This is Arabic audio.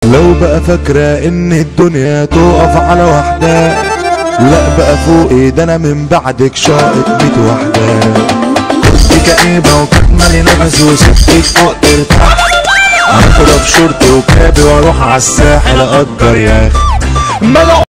لو بقى فاكرة ان الدنيا تقف على واحدة، لا بقى فوقي ده انا من بعدك شاقط 100 واحدة. كنت كئيبة وكانت مالي نفسي وسبتك فوق ترتاح، هاخد في شورتي وكابي واروح عالساحل اقدر يا اخي.